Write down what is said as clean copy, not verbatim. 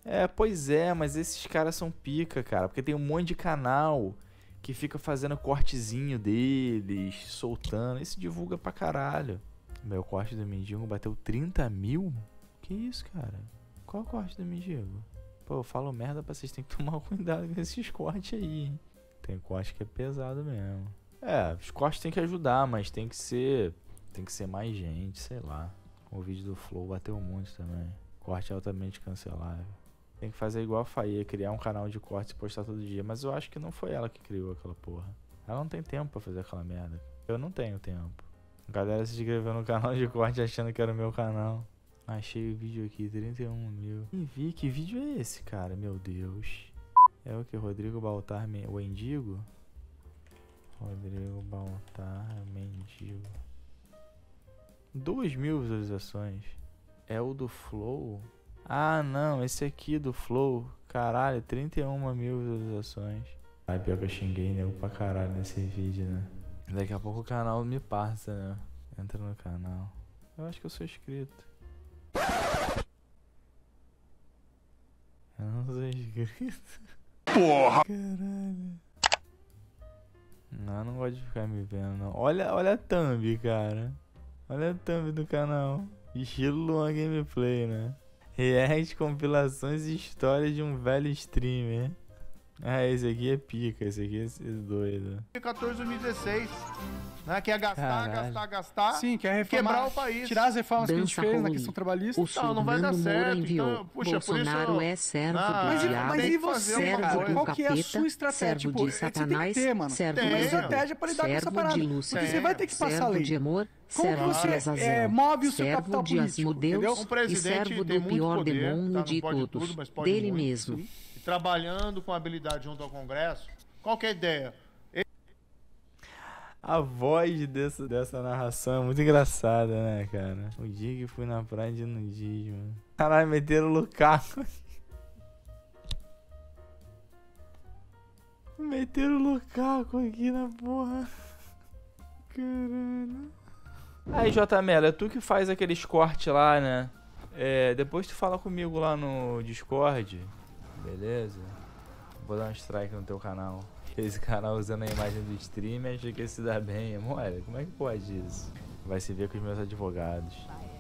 É, pois é, mas esses caras são pica, cara. Porque tem um monte de canal que fica fazendo cortezinho deles, soltando. Isso divulga pra caralho. Meu corte do mendigo bateu 30 mil? Que isso, cara? Qual é o corte do mendigo? Pô, eu falo merda pra vocês, tem que tomar cuidado com esses cortes aí, hein? Tem corte que é pesado mesmo. É, os cortes tem que ajudar, mas tem que ser mais gente, sei lá. O vídeo do Flow bateu muito também. Corte altamente cancelável. Tem que fazer igual a Faia, criar um canal de cortes e postar todo dia. Mas eu acho que não foi ela que criou aquela porra. Ela não tem tempo pra fazer aquela merda. Eu não tenho tempo. A galera se inscreveu no canal de corte achando que era o meu canal. Achei o vídeo aqui, 31 mil. Vi, que vídeo é esse, cara? Meu Deus. É o que? Rodrigo Baltar, o mendigo? Rodrigo Baltar, mendigo. 2.000 visualizações. É o do Flow? Ah, não, esse aqui do Flow. Caralho, 31.000 visualizações. Ai, pior que eu xinguei nego pra caralho nesse vídeo, né? Daqui a pouco o canal me passa, né? Entra no canal. Eu acho que eu sou inscrito. Eu não sou inscrito. Porra! Caralho. Não, não gosto de ficar me vendo, não. Olha a thumb, cara. Olha a thumb do canal. Estilo Luan Gameplay, né? React, compilações e histórias de um velho streamer. Ah, esse aqui é pica, esse aqui é doido. 2014, 2016, né? Quer gastar, Caralho. gastar. Sim, quer reformar, quebrar o país. tirar as reformas que a gente Dança fez na ruim. questão trabalhista. O Não vai dar Fernando Moura certo, enviou. então, puxa, Bolsonaro por isso é servo Não, do mas diabo, Mas e você, servo cara? do Qual que é a capeta, sua estratégia? servo Tipo, de você tem que Satanás, ter, mano. servo Tem. Uma de estratégia pra lidar com essa servo parada. de Porque Lúcifer, você vai ter que passar a servo lei. de amor, Como servo você de Azazel, move o seu servo capital de político, Asmodeus entendeu? Um e presidente servo tem do muito pior poder, demônio tá? Não de pode todos, tudo, mas pode dele muito. mesmo. E trabalhando com habilidade junto ao Congresso, qual que é a ideia? A voz dessa narração é muito engraçada, né, cara? O dia que fui na praia de nudismo. Caralho, meteram o Lukaku. Meteram o Lukaku aqui na porra. Caralho. Aí, J. Mello, é tu que faz aqueles cortes lá, né? É, depois tu fala comigo lá no Discord. Beleza? Vou dar um strike no teu canal. Esse canal usando a imagem do streamer, acha que ele se dá bem. Olha, como é que pode isso? Vai se ver com os meus advogados.